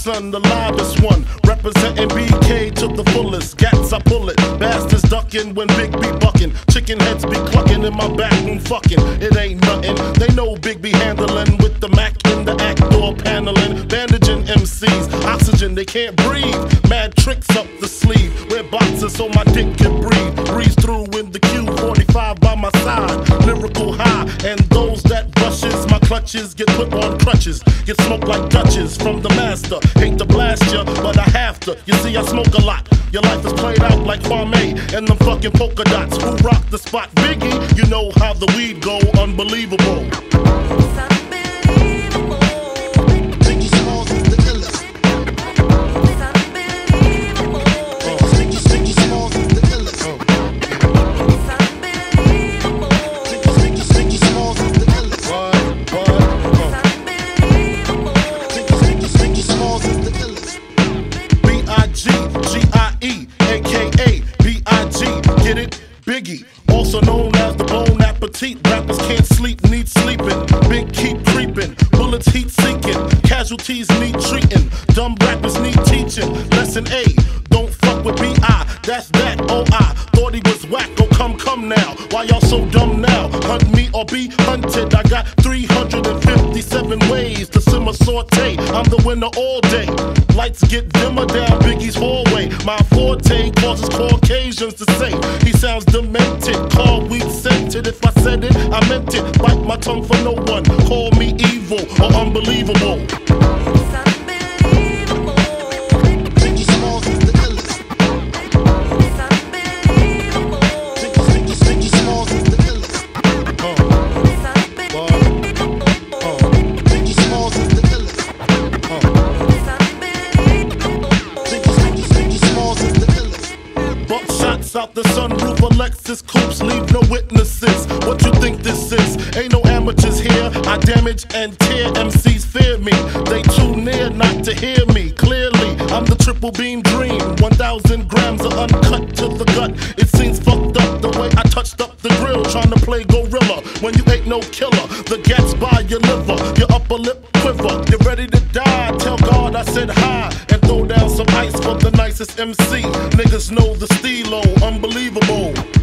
son, the livest one, representing BK to the fullest. Gats I pull it, bastards ducking when Big B bucking. Chicken heads be clucking in my back room fucking. It ain't nothing. They know Big B handling with the Mac in the act door paneling, bandaging MCs. Oxygen they can't breathe. Mad tricks up the sleeve. Wear boxes so my dick can breathe. Breeze through in the Q45 by my side. Lyrical high, and those that rushes my clutches get put on crutches. Get smoked like Dutches from the master. Hate to blast ya, but I have to. You see, I smoke a lot. Your life is played out like Kwame and them fucking polka dots. Who rock the spot? Biggie, you know how the weed go. Unbelievable. B.I.G, aka B.I.G, get it? Biggie, also known as the Bon Appetit. Rappers can't sleep, need sleeping. Big keep creeping, bullets heat seeking. Casualties need treating, dumb rappers need teaching. Lesson A, don't fuck with B.I, that's that, oh I thought he was whack, oh come now. Why y'all so dumb now? Hunt me or be hunted, I got 357 ways to simmer saute. I'm the winner all day. Lights get dimmer down Biggie's hallway. My forte causes Caucasians to say he sounds demented. Call weed scented. If I said it, I meant it. Bite my tongue for no one. Call me evil or unbelievable. Out the sunroof, Alexis coupes, leave no witnesses. What you think this is? Ain't no amateurs here. I damage and tear, MCs fear me. They too near not to hear me clearly. I'm the triple beam dream, 1,000 grams of uncut to the gut. It seems fucked up the way I touched up the grill, trying to play gorilla when you ain't no killer. The gas by your liver, your upper lip quiver. You're ready to die, tell God I said hi, and throw down some ice for the nicest MC. Niggas know the stilo, unbelievable.